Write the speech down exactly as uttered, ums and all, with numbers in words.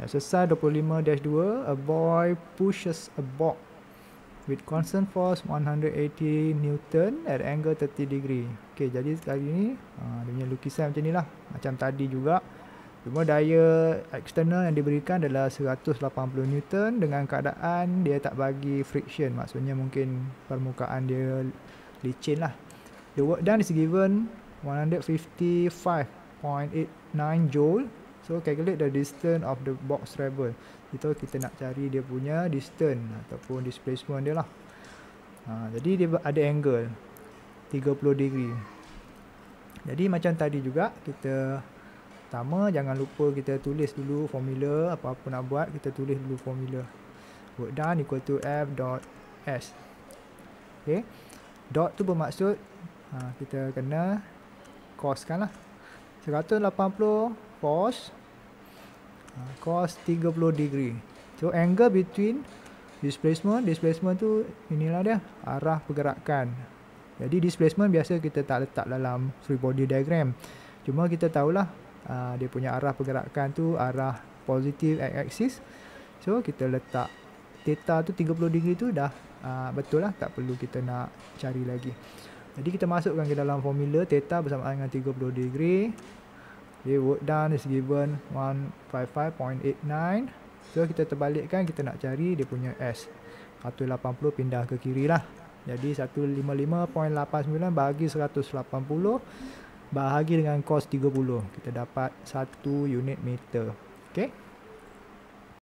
Exercise dua puluh lima dash dua, a boy pushes a box with constant force one hundred eighty Newton at angle thirty degree. Okey, jadi sekali ni ha, dia punya lukisan macam ni lah, macam tadi juga. Cuma daya eksternal yang diberikan adalah seratus lapan puluh Newton dengan keadaan dia tak bagi friction. Maksudnya mungkin permukaan dia licin lah. The work done is given one hundred fifty-five point eight nine joule. So calculate the distance of the box travel. Itu kita nak cari dia punya distance ataupun displacement dia lah. Ha, jadi dia ada angle tiga puluh degree. Jadi macam tadi juga, kita pertama jangan lupa kita tulis dulu formula. Apa-apa nak buat, kita tulis dulu formula. Work done equal to F dot S. Okay. Dot tu bermaksud ha, kita kena coskan lah. seratus lapan puluh cos ha, cos tiga puluh degree. So angle between displacement, displacement tu inilah dia, arah pergerakan. Jadi displacement biasa kita tak letak dalam free body diagram. Cuma kita tahulah uh, dia punya arah pergerakan tu arah positive x-axis. So kita letak theta tu tiga puluh degree tu dah uh, betul lah, tak perlu kita nak cari lagi. Jadi kita masukkan ke dalam formula theta bersamaan dengan tiga puluh degree. Okay, work done is given one hundred fifty-five point eight nine. So kita terbalikkan, kita nak cari dia punya S. seratus lapan puluh pindah ke kiri lah. Jadi seratus lima puluh lima point lapan sembilan bahagi seratus lapan puluh bahagi dengan cos tiga puluh. Kita dapat satu unit meter. Okay.